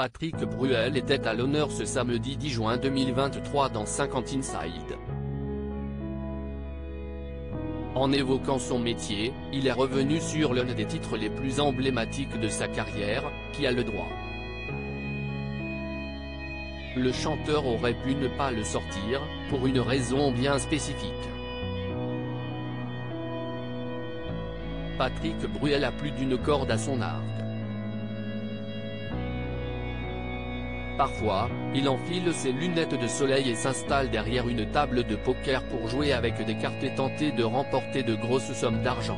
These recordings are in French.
Patrick Bruel était à l'honneur ce samedi 10 juin 2023 dans 50 Inside. En évoquant son métier, il est revenu sur l'un des titres les plus emblématiques de sa carrière, Qui a le droit. Le chanteur aurait pu ne pas le sortir, pour une raison bien spécifique. Patrick Bruel a plus d'une corde à son arc. Parfois, il enfile ses lunettes de soleil et s'installe derrière une table de poker pour jouer avec des cartes et tenter de remporter de grosses sommes d'argent.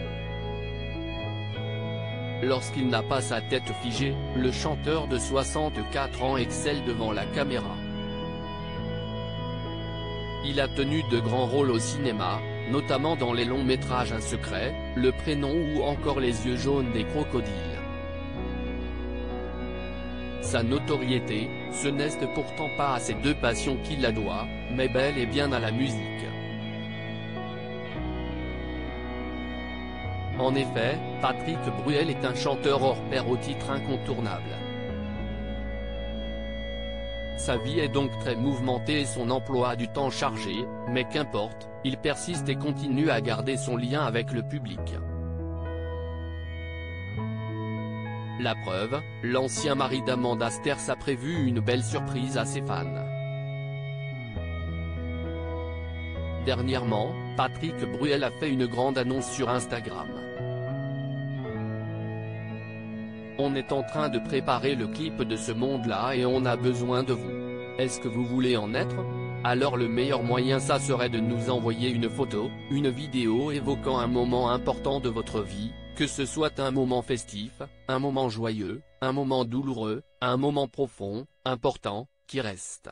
Lorsqu'il n'a pas sa tête figée, le chanteur de 64 ans excelle devant la caméra. Il a tenu de grands rôles au cinéma, notamment dans les longs métrages Un secret, Le prénom ou encore Les yeux jaunes des crocodiles. Sa notoriété, ce n'est pourtant pas à ces deux passions qu'il la doit, mais bel et bien à la musique. En effet, Patrick Bruel est un chanteur hors pair au titre incontournable. Sa vie est donc très mouvementée et son emploi du temps chargé, mais qu'importe, il persiste et continue à garder son lien avec le public. La preuve, l'ancien mari d'Amanda Sters a prévu une belle surprise à ses fans. Dernièrement, Patrick Bruel a fait une grande annonce sur Instagram. On est en train de préparer le clip de ce monde-là et on a besoin de vous. Est-ce que vous voulez en être? Alors le meilleur moyen ça serait de nous envoyer une photo, une vidéo évoquant un moment important de votre vie, que ce soit un moment festif, un moment joyeux, un moment douloureux, un moment profond, important, qui reste.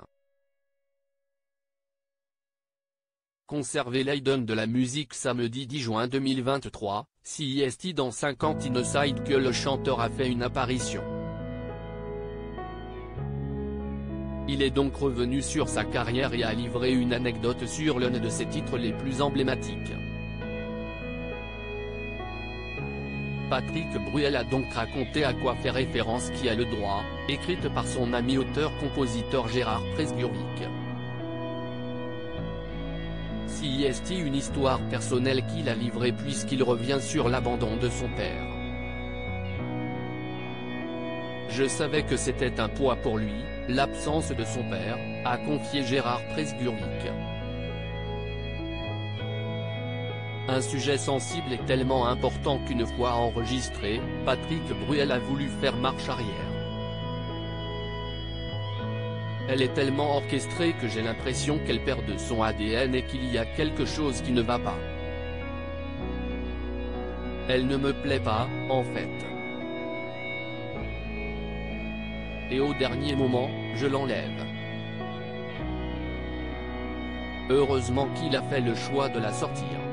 Conservez l'idole de la musique samedi 10 juin 2023, CIST dans 50 Inside que le chanteur a fait une apparition. Il est donc revenu sur sa carrière et a livré une anecdote sur l'un de ses titres les plus emblématiques. Patrick Bruel a donc raconté à quoi fait référence Qui a le droit, écrite par son ami auteur-compositeur Gérard Presgurvic. CIST une histoire personnelle qu'il a livrée puisqu'il revient sur l'abandon de son père. Je savais que c'était un poids pour lui, l'absence de son père, a confié Gérard Presgurvic. Un sujet sensible et tellement important qu'une fois enregistré, Patrick Bruel a voulu faire marche arrière. Elle est tellement orchestrée que j'ai l'impression qu'elle perd de son ADN et qu'il y a quelque chose qui ne va pas. Elle ne me plaît pas, en fait. Et au dernier moment, je l'enlève. Heureusement qu'il a fait le choix de la sortir.